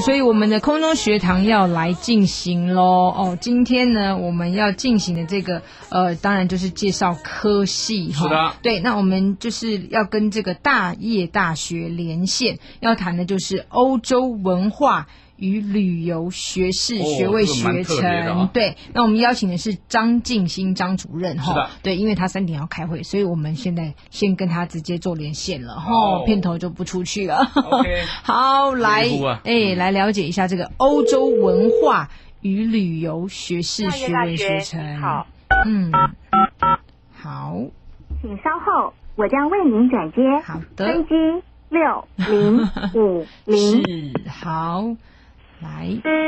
所以我们的空中学堂要来进行咯哦。今天呢，我们要进行的这个当然就是介绍科系哈。 是的， 对，那我们就是要跟这个大业大学连线，要谈的就是欧洲文化与旅游学士学位学程。对，那我们邀请的是张敬兴张主任哈。对，因为他3点要开会，所以我们现在先跟他直接做连线了哈，片头就不出去了。 OK， 好，来，来了解一下这个欧洲文化与旅游学士学位学程。 好， 好， 请稍后，我将为您转接。 好的， 分机6050。 是，好。来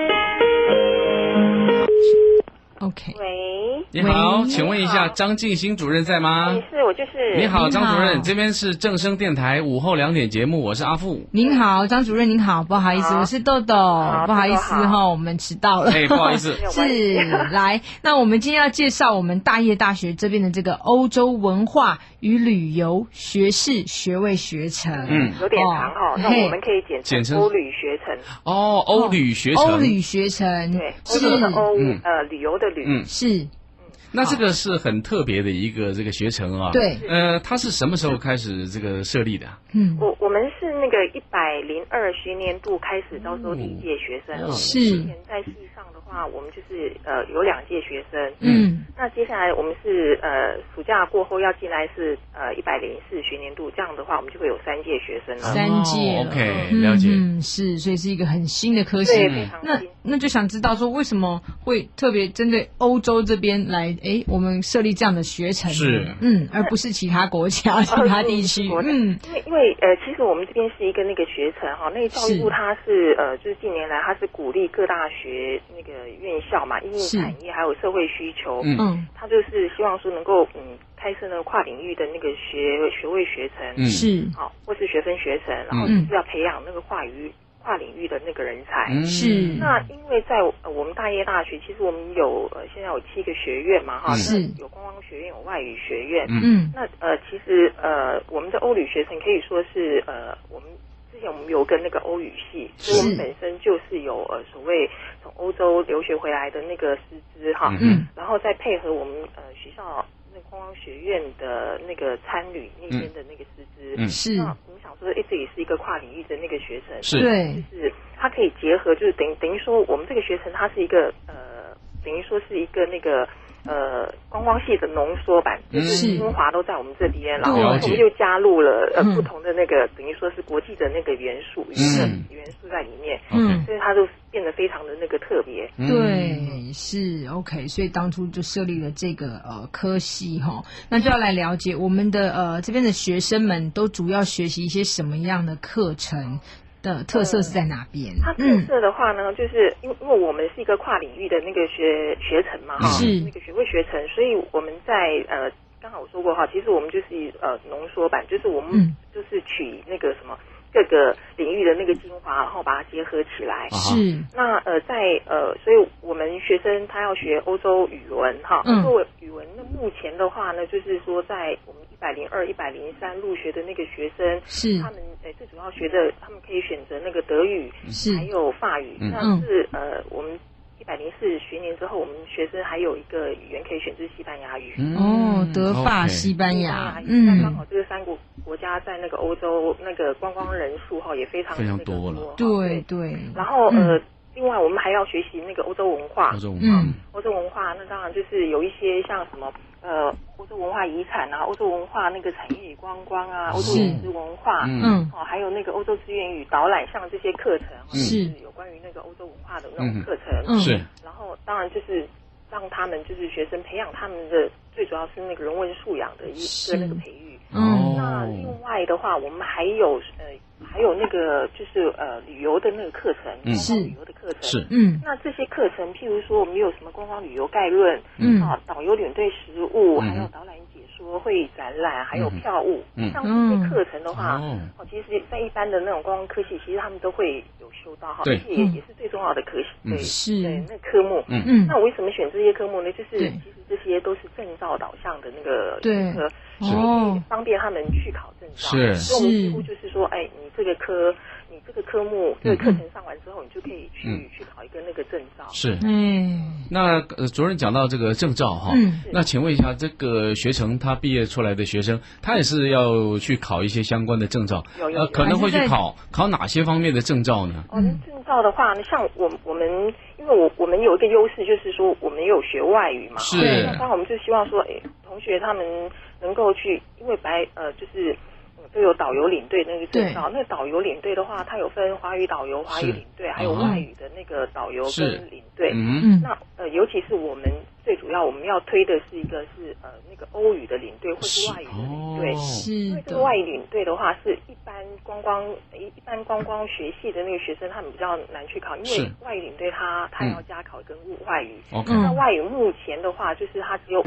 ，OK。 喂， 你好，请问一下张敬兴主任在吗？ 是，我就是。 你好，张主任，这边是正声电台午后2点节目，我是阿富。 您好，张主任，您好，不好意思，我是豆豆，不好意思哈，我们迟到了。 不好意思， 是来，那我们今天要介绍我们大业大学这边的这个欧洲文化与旅游学士学位学程。 有点长哈，那我们可以简称欧旅学程。 哦，欧旅学程。 欧旅学程， 对，欧的欧，旅游的旅。 是。 那这个是很特别的一个这个学程啊。 对。 它是什么时候开始这个设立的？ 我们是那个102学年度开始招收第1届学生。 是。 之前在系上的话，我们就是有2届学生。那接下来我们是暑假过后要进来是104学年度，这样的话我们就会有3届学生了。 3届 ，OK， 了解。 是，所以是一个很新的科系。 对，非常新。 那就想知道说为什么会特别针对欧洲这边来，我们设立这样的学程， 是， 而不是其他国家、其他地区。 因为其实我们这边是一个那个学程哈，那个教育部它是就是近年来它是鼓励各大学那个院校嘛，因为产业还有社会需求，它就是希望说能够开设那个跨领域的那个学位学程， 是， 好，或是学分学程，然后就是要培养那个跨领域的那个人才。 是。 那因为在我们大业大学，其实我们有现在有7个学院嘛哈， 是， 有观光学院，有外语学院。那其实我们的欧旅学程可以说是我们之前我们有跟那个欧语系，所以我们本身就是有所谓从欧洲留学回来的那个师资哈，然后再配合我们学校那个观光学院的那个参旅那边的那个师资， 是。 那我们想说，这也是一个跨领域的那个学程， 是， 对， 就是它可以结合，就是等于说我们这个学程它是一个等于说是一个那个观光系的浓缩版，就是精华都在我们这边，然后我们又加入了不同的那个等于说是国际的那个元素在里面，所以它就变得非常的那个特别。 对，是 OK， 所以当初就设立了这个科系哈，那就要来了解我们的这边的学生们都主要学习一些什么样的课程。的特色是在哪边？ 它特色的话呢，就是因为我们是一个跨领域的那个学程嘛，哈， 是那个学位学程，所以我们在刚好我说过哈，其实我们就是浓缩版，就是我们就是取那个什么各个领域的那个精华，然后把它结合起来。 是。 那所以我们学生他要学欧洲语文哈，欧洲语文，那目前的话呢，就是说在我们102、103入学的那个学生， 是他们最主要学的，他们可以选择那个德语，还有法语。那是我们104学年之后，我们学生还有一个语言可以选择西班牙语。 德法西班牙。 那刚好这个3个国家在那个欧洲那个观光人数哈也非常多了。 对。 然后另外我们还要学习那个欧洲文化。欧洲文化那当然就是有一些像什么欧洲文化遗产啊，欧洲文化那个产业与观光啊，欧洲饮食文化，还有那个欧洲资源与导览，像这些课程是有关于那个欧洲文化的那种课程。 是。 然后当然就是让他们就是学生培养他们的最主要是那个人文素养的一个那个培育。那另外的话，我们还有那个就是旅游的那个课程，观光旅游的课程。 是。 那这些课程，譬如说我们有什么观光旅游概论，导游领队实务，还有导览解说、会议展览，还有票务。像这些课程的话，其实在一般的那种观光科系，其实他们都会有修到哈，而且也是最重要的科系。对， 是。 对，那科目。那我为什么选这些科目呢？就是其实这些都是证照导向的那个学科。所以方便他们去考证照。 是。 所以我们几乎就是说，你这个科你这个科目这个课程上完之后，你就可以去考一个那个证照。 是，那主任讲到这个证照哈，那请问一下，这个学程他毕业出来的学生，他也是要去考一些相关的证照，可能会去考哪些方面的证照呢？ 证照的话，像我们，因为我们有一个优势，就是说我们有学外语嘛， 是， 那当然我们就希望说，同学他们能够去，因为就是都有导游领队那个证照，那导游领队的话，它有分华语导游、华语领队，还有外语的那个导游跟领队。那尤其是我们最主要我们要推的是一个是那个欧语的领队或是外语的领队，因为这个外语领队的话是一般观光学系的那个学生他们比较难去考，因为外语领队他要加考跟外语。那外语目前的话就是它只有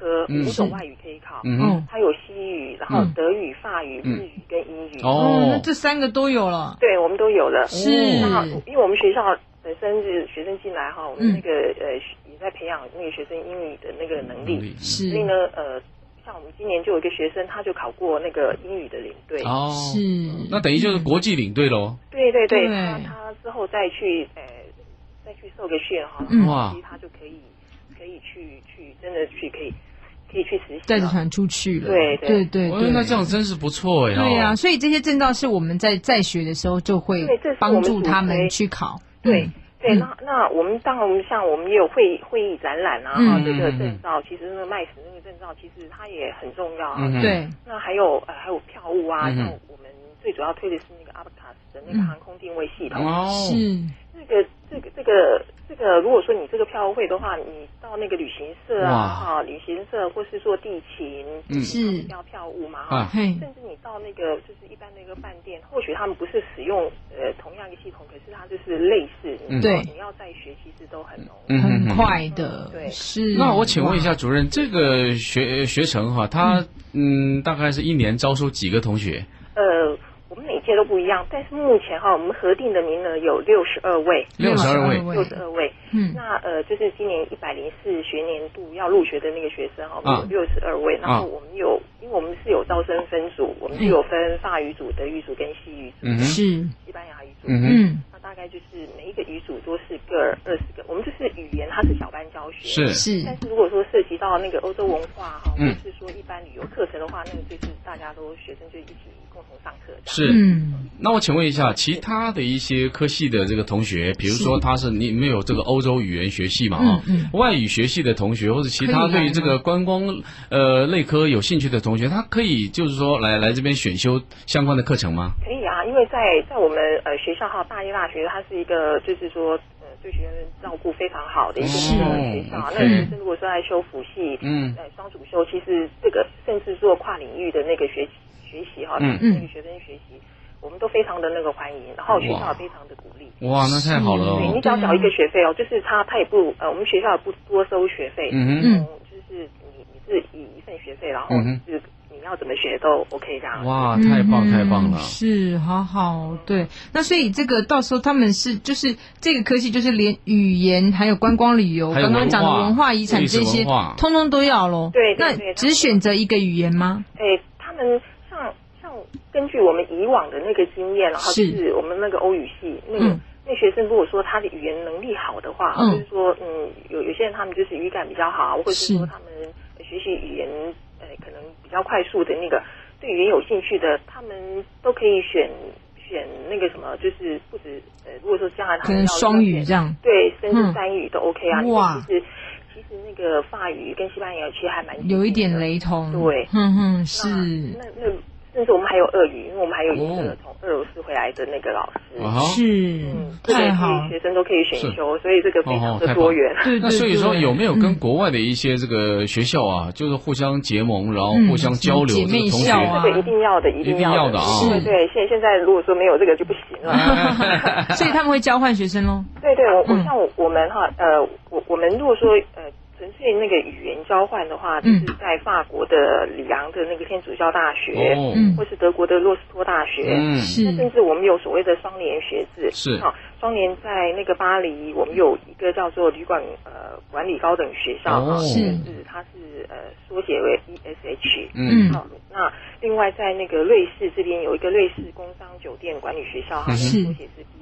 5种外语可以考，它有西语，然后德语、法语、日语跟英语。 那这3个都有了。 对，我们都有了。 是， 那因为我们学校本身是学生进来哈，我们那个也在培养那个学生英语的那个能力， 是， 所以呢像我们今年就有一个学生，他就考过那个英语的领队。 是， 那等于就是国际领队咯。 对，他之后再去受个训哈，其实他就可以去真的去可以去实习， 带着团出去了。对， 那这样真是不错呀。 对呀，所以这些证照是我们在学的时候就会帮助他们去考。 对，那我们当然像我们也有会议展览啊，这个证照其实那个麦斯那个证照其实它也很重要啊。 对， 那还有票务啊，像我们最主要推的是那个 Abacus 的那个航空定位系统。 是。 这个，如果说你这个票会的话，你到那个旅行社旅行社或是做地勤，是要票务嘛，甚至你到那个就是一般的一个饭店，或许他们不是使用同样一个系统，可是它就是类似， 对， 你要再学其实都很很快的，对，是。 那我请问一下主任，这个学程哈，它大概是1年招收几个同学？ 我们每届都不一样，但是目前我们核定的名额有62位。62位。那就是今年104学年度要入学的那个学生我们有62位。然后我们因为我们是有招生分组，我们是有分法语组、德语组跟西语组， 是西班牙语组。那大概就是每一个语组都是各20个。我们就是语言它是小班教学， 是。 但是如果说涉及到那个欧洲文化或是说一般旅游课程的话，那个就是大家都学生就一起共同上课。 是。那我请问一下，其他的一些科系的这个同学，比如说你们有这个欧洲语言学系嘛外语学系的同学，或者其他对于这个观光类科有兴趣的同学，他可以就是说来这边选修相关的课程吗？ 可以啊，因为在我们学校大业大学，它是一个就是说对学生照顾非常好的一个学校。那学生如果说在修辅系，双主修，其实这个甚至做跨领域的那个学习那个学生学习，我们都非常的那个欢迎，然后学校也非常的鼓励。 哇，那太好了。 对，你只要缴一个学费就是他也不我们学校也不多收学费，就是你是以一份学费，然后就是你要怎么学都 OK 这样。 哇，太棒了。 是，好，对。那所以这个到时候他们是就是这个科系就是连语言还有观光旅游，刚刚讲的文化遗产这些通通都要咯。 对， 那只选择一个语言吗？ 他们像根据我们以往的那个经验，然后就是我们那个欧语系那学生如果说他的语言能力好的话，就是说有些人他们就是语感比较好，或者是说他们学习语言可能比较快速的那个，对语言有兴趣的，他们都可以选那个什么，就是不止如果说将来他们要双语这样， 对，甚至3语都 OK 啊。哇，其实那个法语跟西班牙语其实还蛮有一点雷同。对，是。 那甚至我们还有俄语，因为我们还有一个从俄罗斯回来的那个老师。 是，太好， 学生都可以选修，所以这个非常的多元。 那所以说有没有跟国外的一些这个学校就是互相结盟，然后互相交流？ 姐妹校啊， 对，一定要的啊。对，现在如果说没有这个就不行了。 所以他们会交换学生咯。 对，像我们我们如果说纯粹那个语言交换的话，就是在法国的里昂的那个天主教大学，或是德国的洛斯托大学，那甚至我们有所谓的双联学制。 双联在那个巴黎，我们有一个叫做旅馆管理高等学校，它是缩写为 ESH。好，那另外在那个瑞士这边有一个瑞士工商酒店管理学校，它的缩写是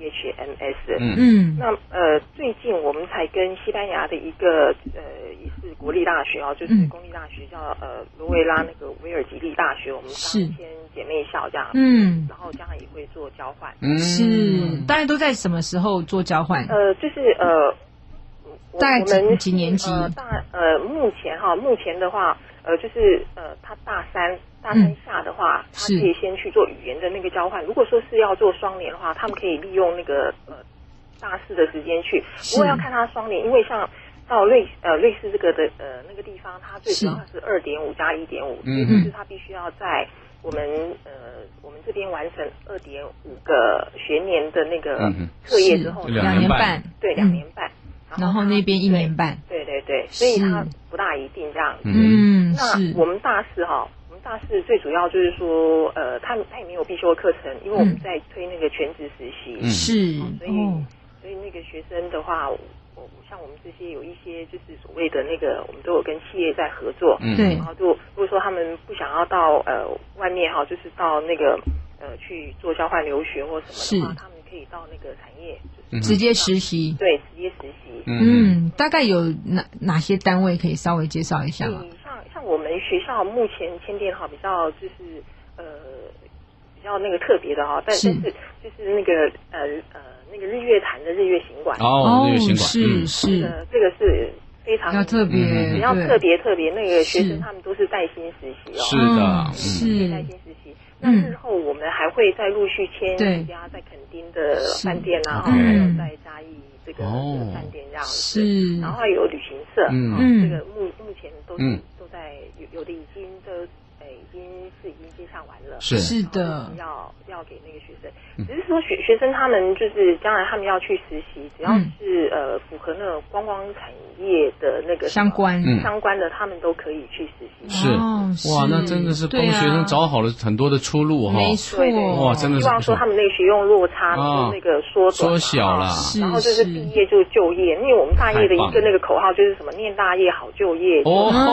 BHMS。那最近我们才跟西班牙的一个也是国立大学就是公立大学叫罗维拉那个维尔吉利大学，我们当先姐妹校这样。然后将来也会做交换。 大家都在什么时候做交换？ 就是大概几年级？ 目前的话，就是他大三下的话，他可以先去做语言的那个交换。如果说是要做双联的话，他们可以利用那个大四的时间去。不过要看他双联，因为像到瑞士这个的那个地方，它最主要是2.5加1.5，也就是他必须要在我们这边完成2.5个学年的那个课业之后 ，2年半， 对，2年半。 然后那边1年半， 对，所以它不大一定这样子。那我们大四最主要就是说，他也没有必修课程，因为我们在推那个全职实习，所以那个学生的话，像我们这些有一些就是所谓的那个，我们都有跟企业在合作， 对， 然后就如果说他们不想要到外面就是到那个去做交换留学或什么的话，他们可以到那个产业直接实习， 对，直接实习。 大概有哪些单位可以稍微介绍一下吗？ 像我们学校目前签订比较就是比较那个特别的但是就是那个那个日月潭的日月行馆日月行馆是这个是非常要特别， 比较特别那个学生他们都是带薪实习是的， 是带薪实习。那日后我们还会再陆续签一家在垦丁的饭店还有在嘉义这个饭店这样子，然后还有旅行社，这个目前都在有的已经接洽完了， 是的， 要给那个学生，只是说学生他们就是将来他们要去实习，只要是符合那个观光产业的那个相关的，他们都可以去实习。 哇，那真的是帮学生找好了很多的出路没错， 哇，真的是希望说他们那个学用落差那个缩小了， 然后就是毕业就就业，因为我们大业的一个那个口号就是什么念大业好就业，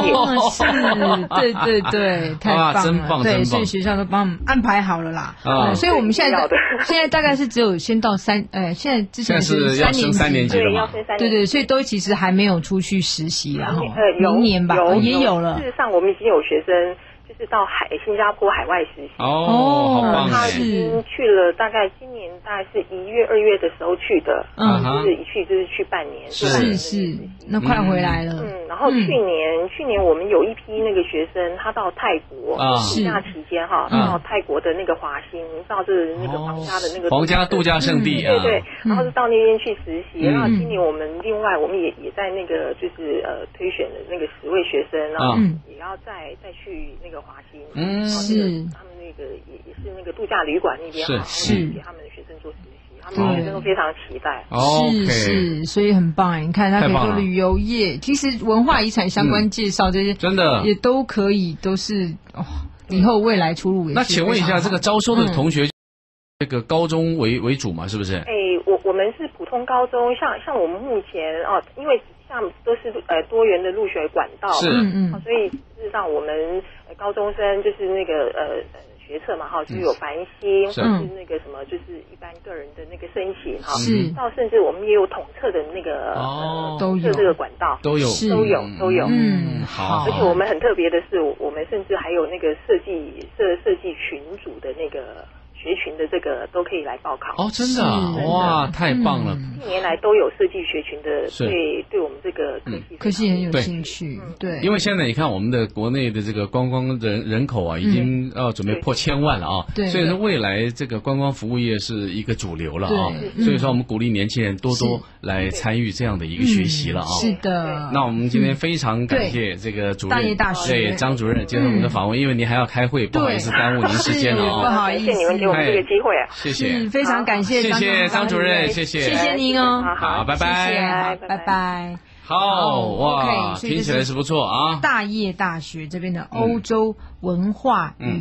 对，太棒了， 真棒， 对，所以学校都帮我们安排好了啦。所以我们现在大概是只有先到现在之前是 3年级了嘛， 对，所以都其实还没有出去实习啦，明年吧也有了。 事实上，我们已经有学生就是到新加坡海外实习好棒！ 他已经去了，大概今年大概是1月2月的时候去的，就是一去就是去半年， 是，那快回来了。 然后去年我们有一批那个学生，他到泰国暑假期间到泰国的那个华欣，你知道是那个皇家的那个皇家度假胜地啊， 对，然后是到那边去实习。然后今年我们另外我们也在那个就是推选的那个10位学生，然后也要再去那个华欣， 是他们那个也是那个度假旅馆那边是给他们的学生做实习，他们学生都非常期待。 是，所以很棒。你看，他可以做旅游业，其实文化遗产相关介绍这些， 真的也都可以，都是以后未来出路也是。 那请问一下，这个招收的同学，这个高中为主嘛，是不是？ 我们是普通高中，像我们目前因为像都是多元的入学管道， 是所以事实上我们高中生就是那个学测嘛就是有繁星或是那个什么就是一般个人的那个申请是到甚至我们也有统测的那个都有这个管道都有好。 而且我们很特别的是，我们甚至还有那个设计群组的那个学群的这个都可以来报考真的哇，太棒了！ 近年来都有设计学群的，对我们这个科系很有兴趣，对。 因为现在你看我们的国内的这个观光人口已经准备破1000万了对， 所以说未来这个观光服务业是一个主流了所以说我们鼓励年轻人多来参与这样的一个学习了是的。 那我们今天非常感谢这个主任大业大学对张主任接受我们的访问，因为您还要开会，不好意思耽误您时间了不好意思， 谢谢你们给我们这个机会谢谢， 非常感谢， 谢谢张主任，谢谢您好， 拜拜， 拜拜。 好哇，听起来是不错啊。 大业大学这边的欧洲文化与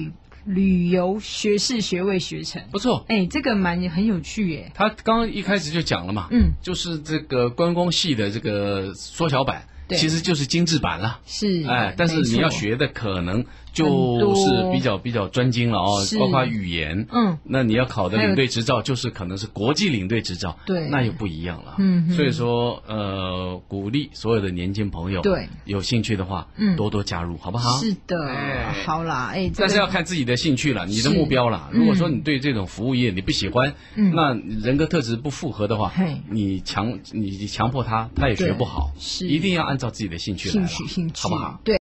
旅游学士学位学程。 不错， 这个很有趣耶。 他刚刚一开始就讲了嘛，就是这个观光系的这个缩小版，其实就是精致版了。 是， 但是你要学的可能就是比较专精了哦，包括语言，那你要考的领队执照就是可能是国际领队执照， 对， 那又不一样了。所以说鼓励所有的年轻朋友， 对， 有兴趣的话，多多加入，好不好？ 是的，好啦， 但是要看自己的兴趣了，你的目标了。如果说你对这种服务业你不喜欢，那人格特质不符合的话，你强迫他也学不好，一定要按照自己的兴趣来， 兴趣， 好不好？ 对。